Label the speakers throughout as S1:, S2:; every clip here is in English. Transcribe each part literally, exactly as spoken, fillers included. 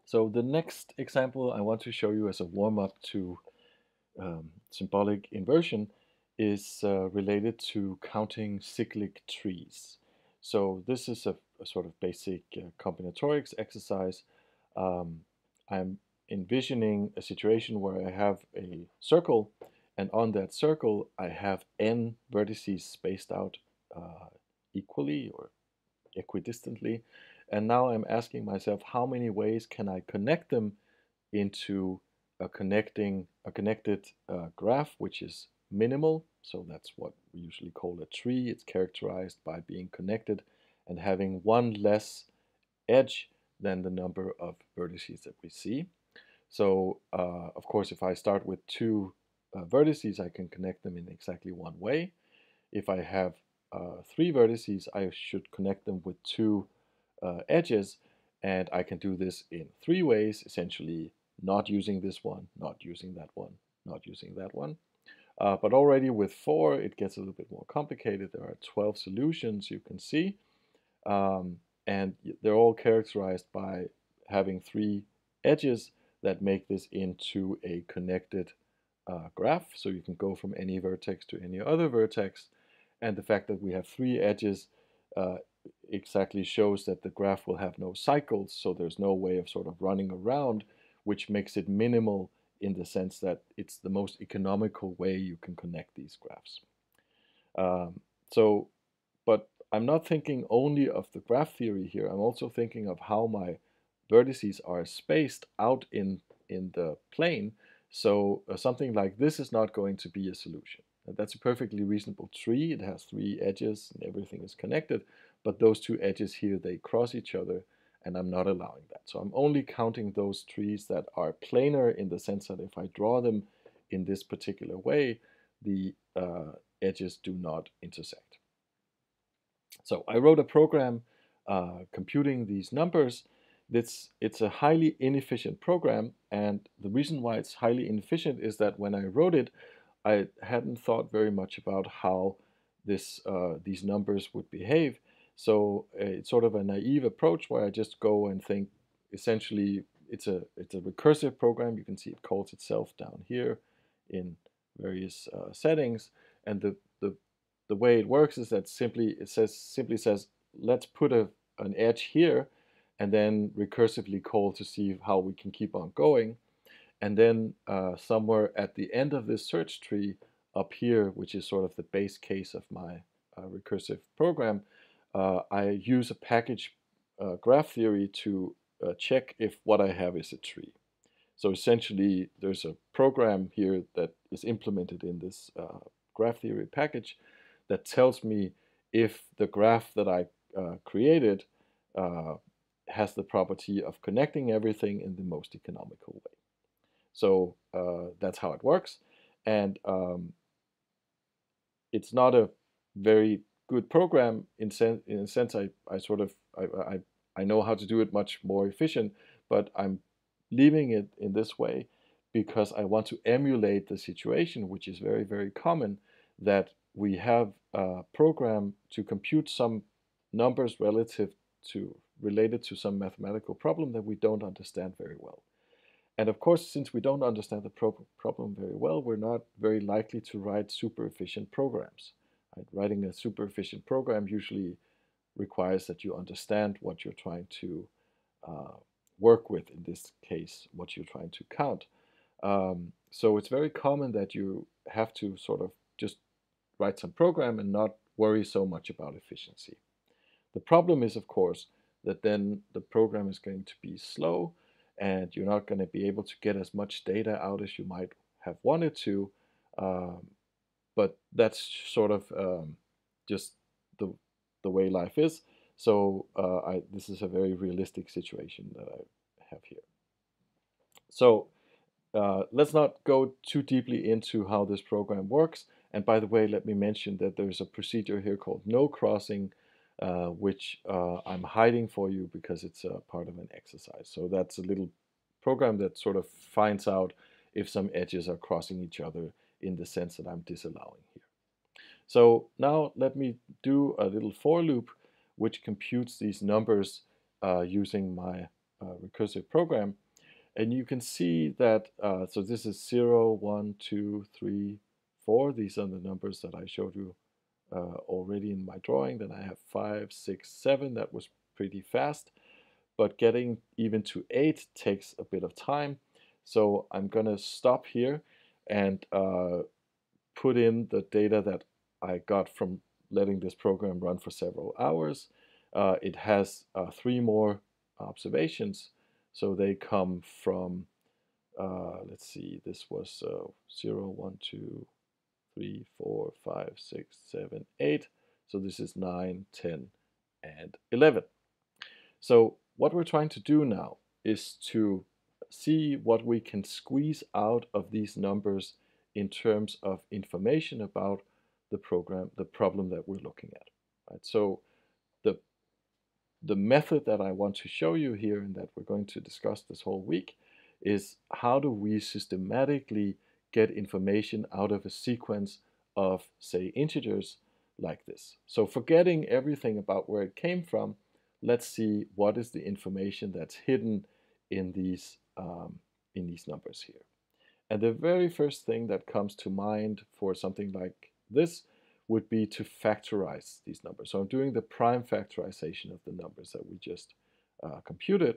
S1: So the next example I want to show you as a warm-up to um, symbolic inversion is uh, related to counting cyclic trees. So this is a, a sort of basic uh, combinatorics exercise. Um, I'm envisioning a situation where I have a circle, and on that circle I have n vertices spaced out uh, equally or equidistantly. And now I'm asking myself, how many ways can I connect them into a connecting a connected uh, graph, which is minimal. So that's what we usually call a tree. It's characterized by being connected and having one less edge than the number of vertices that we see. So uh, of course, if I start with two uh, vertices, I can connect them in exactly one way. If I have uh, three vertices, I should connect them with two uh, edges, and I can do this in three ways, essentially not using this one, not using that one, not using that one. Uh, but already with four, it gets a little bit more complicated. There are twelve solutions you can see, um, and they're all characterized by having three edges that make this into a connected uh, graph. So you can go from any vertex to any other vertex. And the fact that we have three edges uh, exactly shows that the graph will have no cycles, so there's no way of sort of running around, which makes it minimal in the sense that it's the most economical way you can connect these graphs. Um, so, but I'm not thinking only of the graph theory here. I'm also thinking of how my vertices are spaced out in, in the plane. So uh, something like this is not going to be a solution. And that's a perfectly reasonable tree. It has three edges and everything is connected. But those two edges here, they cross each other, and I'm not allowing that. So I'm only counting those trees that are planar in the sense that if I draw them in this particular way, the uh, edges do not intersect. So I wrote a program uh, computing these numbers. It's, it's a highly inefficient program, and the reason why it's highly inefficient is that when I wrote it, I hadn't thought very much about how this, uh, these numbers would behave. So uh, it's sort of a naive approach where I just go and think, essentially, it's a, it's a recursive program. You can see it calls itself down here in various uh, settings. And the, the, the way it works is that simply it says simply says, let's put a, an edge here and then recursively call to see how we can keep on going. And then uh, somewhere at the end of this search tree up here, which is sort of the base case of my uh, recursive program, uh, I use a package uh, graph theory to uh, check if what I have is a tree. So essentially, there's a program here that is implemented in this uh, graph theory package that tells me if the graph that I uh, created uh, has the property of connecting everything in the most economical way. So uh, that's how it works. And um, it's not a very good program in, sen in a sense. I, I sort of I, I, I know how to do it much more efficient, but I'm leaving it in this way because I want to emulate the situation, which is very, very common, that we have a program to compute some numbers relative to related to some mathematical problem that we don't understand very well. And of course, since we don't understand the pro problem very well, we're not very likely to write super efficient programs. Right? Writing a super efficient program usually requires that you understand what you're trying to uh, work with, in this case, what you're trying to count. Um, so it's very common that you have to sort of just write some program and not worry so much about efficiency. The problem is, of course, that then the program is going to be slow and you're not going to be able to get as much data out as you might have wanted to. Um, but that's sort of um, just the, the way life is. So uh, I, this is a very realistic situation that I have here. So uh, let's not go too deeply into how this program works. And by the way, let me mention that there's a procedure here called no crossing, uh, which uh, I'm hiding for you because it's a part of an exercise. So that's a little program that sort of finds out if some edges are crossing each other in the sense that I'm disallowing here. So now let me do a little for loop which computes these numbers uh, using my uh, recursive program. And you can see that, uh, so this is zero, one, two, three, four. These are the numbers that I showed you uh, already in my drawing. Then I have five, six, seven. That was pretty fast. But getting even to eight takes a bit of time. So I'm going to stop here and uh, put in the data that I got from letting this program run for several hours. Uh, it has uh, three more observations. So they come from, uh, let's see, this was uh, zero, one, two, three, four, five, six, seven, eight. So this is nine, ten, and eleven. So what we're trying to do now is to see what we can squeeze out of these numbers in terms of information about the program, the problem that we're looking at. Right? So the, the method that I want to show you here and that we're going to discuss this whole week is how do we systematically get information out of a sequence of, say, integers like this. So forgetting everything about where it came from, let's see what is the information that's hidden in these, um, in these numbers here. And the very first thing that comes to mind for something like this would be to factorize these numbers. So I'm doing the prime factorization of the numbers that we just uh, computed.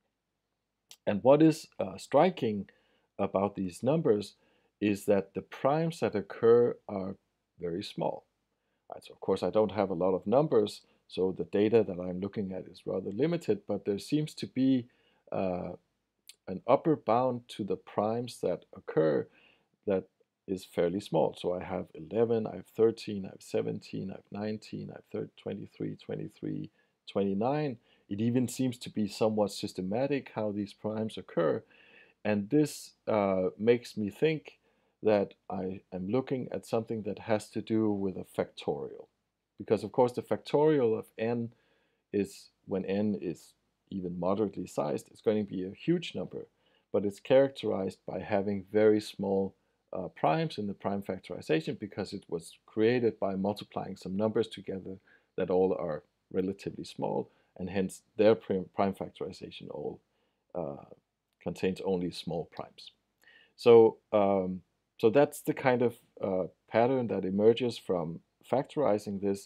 S1: And what is uh, striking about these numbers is that the primes that occur are very small. Right, so of course I don't have a lot of numbers, so the data that I'm looking at is rather limited, but there seems to be uh, an upper bound to the primes that occur that is fairly small. So I have eleven, I have thirteen, I have seventeen, I have nineteen, I have twenty-three, twenty-three, twenty-nine. It even seems to be somewhat systematic how these primes occur. And this uh, makes me think that I am looking at something that has to do with a factorial. Because of course the factorial of n is, when n is even moderately sized, it's going to be a huge number, but it's characterized by having very small uh, primes in the prime factorization because it was created by multiplying some numbers together that all are relatively small, and hence their prime, prime factorization all uh, contains only small primes. So, um, so that's the kind of uh, pattern that emerges from factorizing this.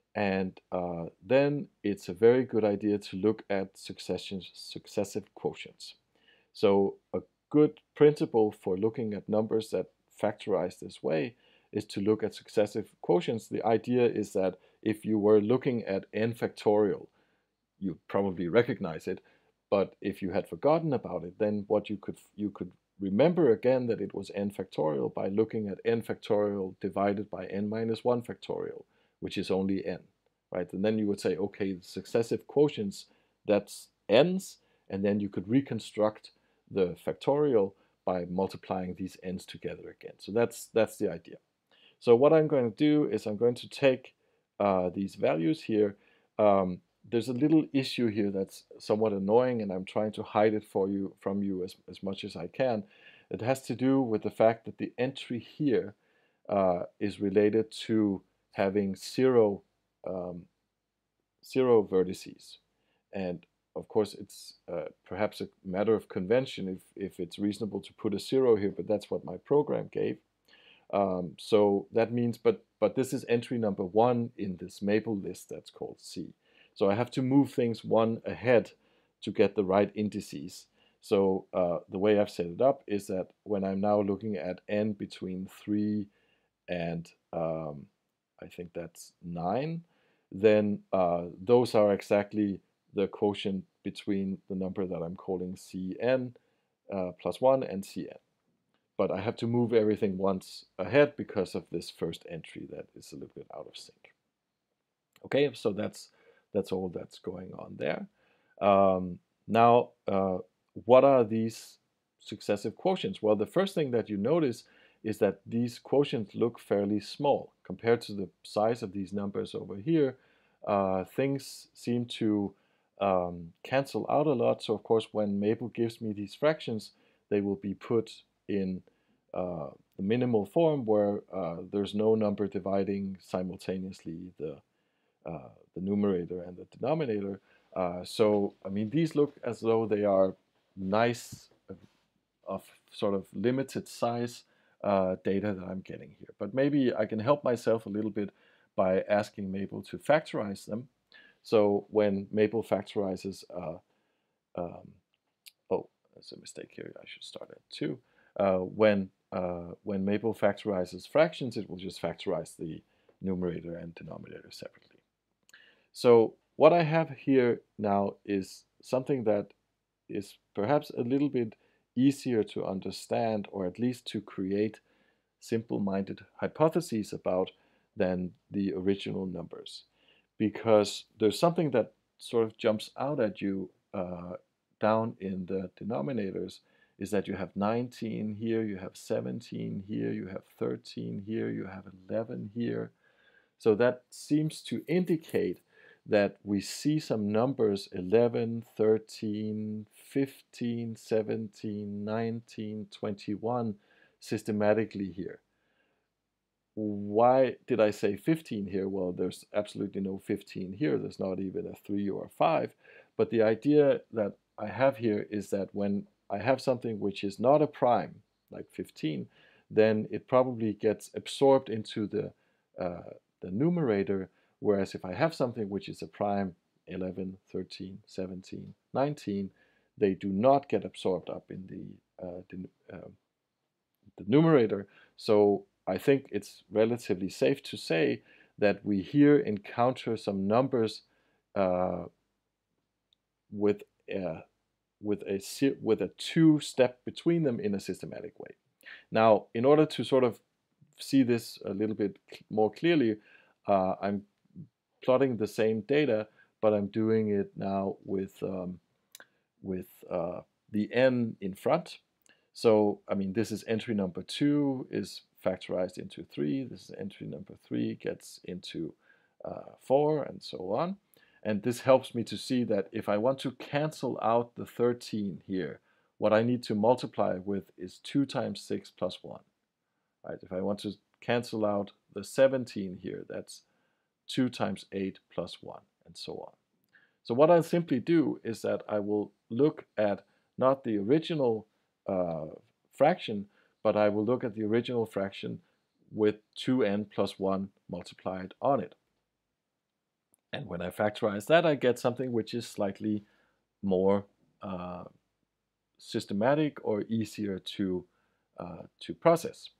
S1: And uh, then it's a very good idea to look at successions, successive quotients. So a good principle for looking at numbers that factorize this way is to look at successive quotients. The idea is that if you were looking at n factorial, you probably recognize it, but if you had forgotten about it, then what you could you could remember again that it was n factorial by looking at n factorial divided by n minus one factorial, which is only n, right? And then you would say, okay, the successive quotients, that's n's, and then you could reconstruct the factorial by multiplying these n's together again. So that's that's the idea. So what I'm going to do is I'm going to take uh, these values here. Um, there's a little issue here that's somewhat annoying, and I'm trying to hide it for you from you as, as much as I can. It has to do with the fact that the entry here uh, is related to having zero, um, zero vertices. And of course, it's uh, perhaps a matter of convention if, if it's reasonable to put a zero here, but that's what my program gave. Um, so that means, but, but this is entry number one in this Maple list that's called C. So I have to move things one ahead to get the right indices. So uh, the way I've set it up is that when I'm now looking at n between three and um, I think that's nine, then uh, those are exactly the quotient between the number that I'm calling Cn uh, plus one and Cn. But I have to move everything once ahead because of this first entry that is a little bit out of sync. Okay, so that's that's all that's going on there. Um, now, uh, what are these successive quotients? Well, the first thing that you notice is that these quotients look fairly small compared to the size of these numbers over here. Uh, things seem to um, cancel out a lot. So of course, when Maple gives me these fractions, they will be put in uh, the minimal form where uh, there's no number dividing simultaneously the uh, the numerator and the denominator. Uh, so, I mean, these look as though they are nice, uh, of sort of limited size uh, data that I'm getting here. But maybe I can help myself a little bit by asking Maple to factorize them. So when Maple factorizes, uh, um, oh, there's a mistake here. I should start at two. Uh, when uh, when Maple factorizes fractions, it will just factorize the numerator and denominator separately. So what I have here now is something that is perhaps a little bit easier to understand, or at least to create simple-minded hypotheses about, than the original numbers. Because there's something that sort of jumps out at you uh, down in the denominators, is that you have nineteen here, you have seventeen here, you have thirteen here, you have eleven here. So that seems to indicate that we see some numbers eleven, thirteen, fifteen, seventeen, nineteen, twenty-one systematically here. Why did I say fifteen here? Well, there's absolutely no fifteen here. There's not even a three or a five. But the idea that I have here is that when I have something which is not a prime, like fifteen, then it probably gets absorbed into the, uh, the numerator, whereas if I have something which is a prime, eleven, thirteen, seventeen, nineteen, they do not get absorbed up in the, uh, the, uh, the numerator. So I think it's relatively safe to say that we here encounter some numbers uh, with a, with a with a two step between them in a systematic way. Now, in order to sort of see this a little bit more clearly, uh, I'm plotting the same data, but I'm doing it now with um, with uh, the n in front. So, I mean, this is entry number two is factorized into three. This is entry number three gets into uh, four, and so on. And this helps me to see that if I want to cancel out the thirteen here, what I need to multiply with is two times six plus one. Right? If I want to cancel out the seventeen here, that's two times eight plus one, and so on. So what I'll simply do is that I will look at not the original uh, fraction, but I will look at the original fraction with two n plus one multiplied on it. And when I factorize that, I get something which is slightly more uh, systematic or easier to, uh, to process.